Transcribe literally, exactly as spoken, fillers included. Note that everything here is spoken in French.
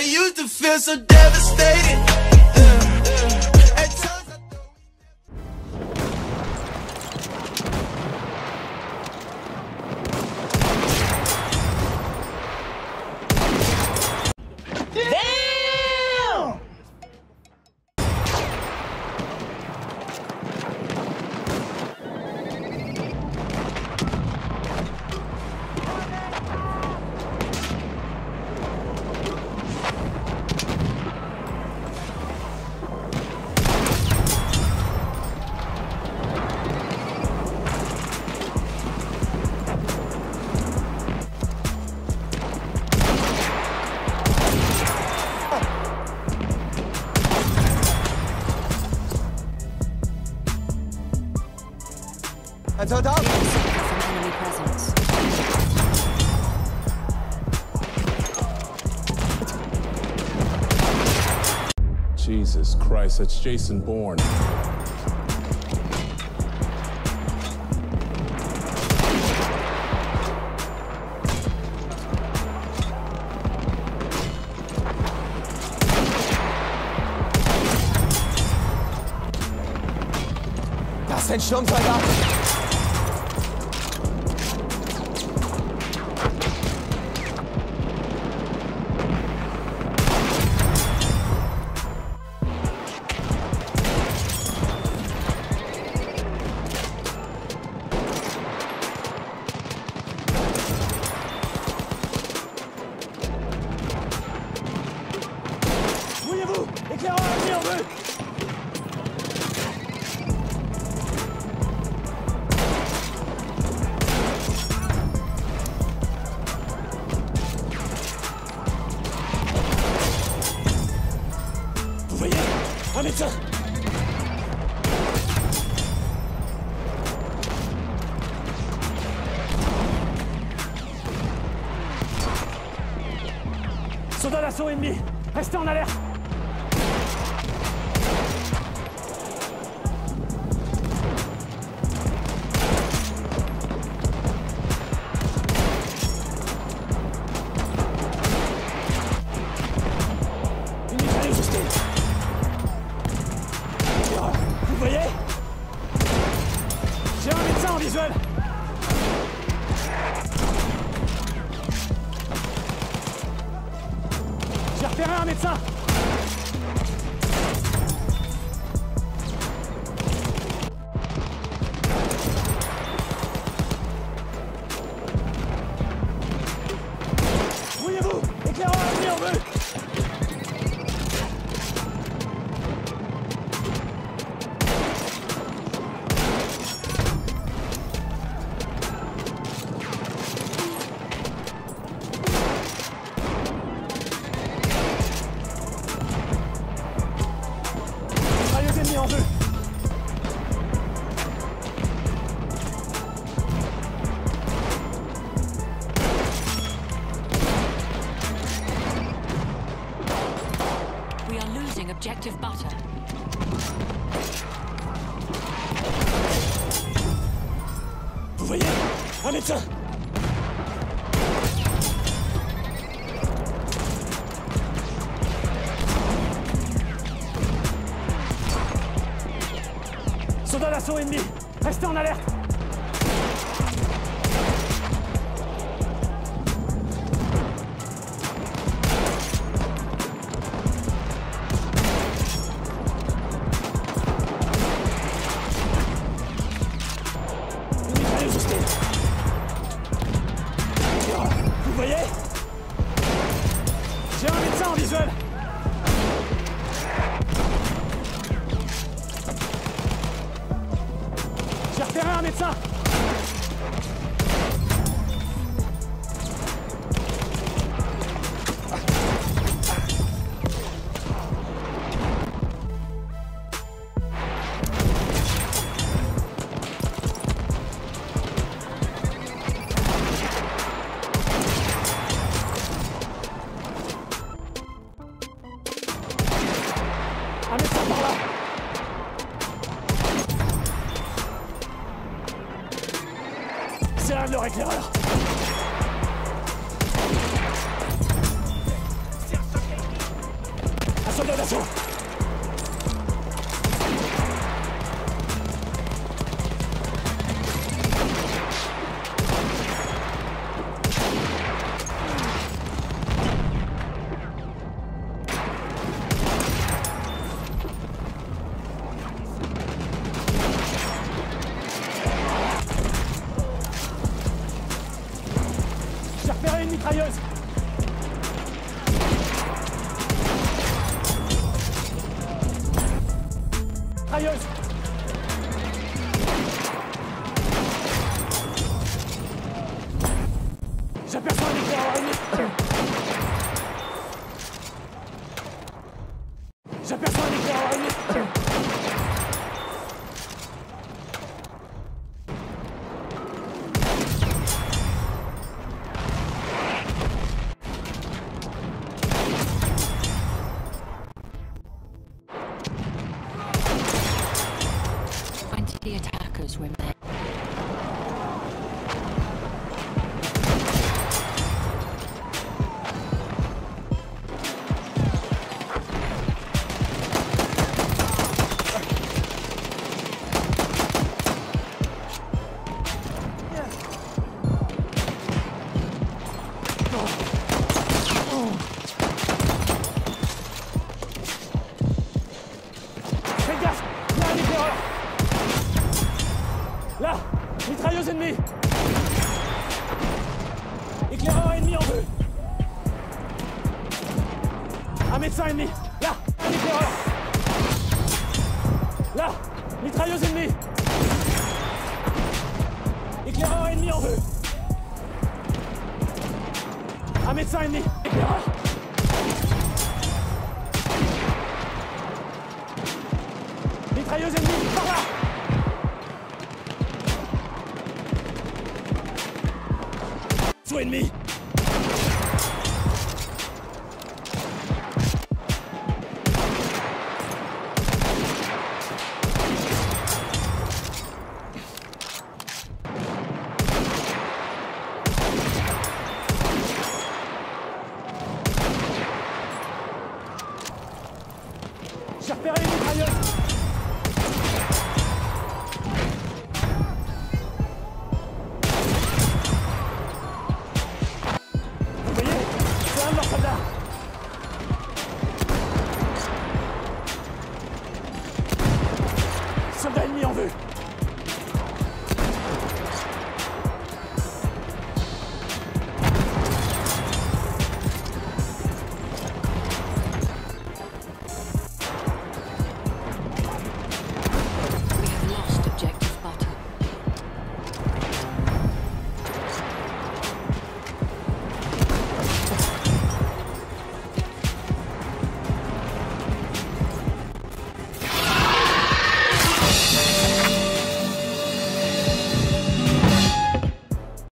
used to feel so devastated. Uh, uh, at times I thought Hands out, out. Enemy presence. Jesus Christ, that's Jason Bourne. Das ist ein Sturmsoldat. Mouillez-vous! Éclaireur ennemi en vue! Vous voyez? Un médecin! Soldat d'assaut ennemi! Restez en alerte! Une mitrailleuse au style. Vous voyez? J'ai un médecin en visuel! J'ai repéré un médecin! Mouillez-vous! Éclaireur ennemi en vue! Mitrailleuse ennemie en vue! We are losing objective butter. Vous voyez? Un médecin! Soldat d'assaut ennemi! Restez en alerte! Une mitrailleuse au style. Vous voyez? J'ai un médecin en visuel! J'ai repéré un médecin! Un médecin par là! C'est un de leurs éclaireurs! soldat d'assaut. J'ai repéré une mitrailleuse. Mitrailleuse. J'aperçois un éclaireur ennemi. J'aperçois un éclaireur ennemi. Twenty attackers remain. Faites gaffe, il y a un éclaireur. Là, mitrailleuse ennemie. Éclaireur ennemi en vue. Un médecin ennemi. Là, un éclaireur. Là, mitrailleuse ennemie. Éclaireur ennemi en vue. Un médecin ennemi. Éclaireur. Mitrailleuse ennemie, par là. Sous ennemi. J'ai repéré une mitrailleuse. Vous voyez, c'est un de leurs soldats. Soldat ennemi en vue.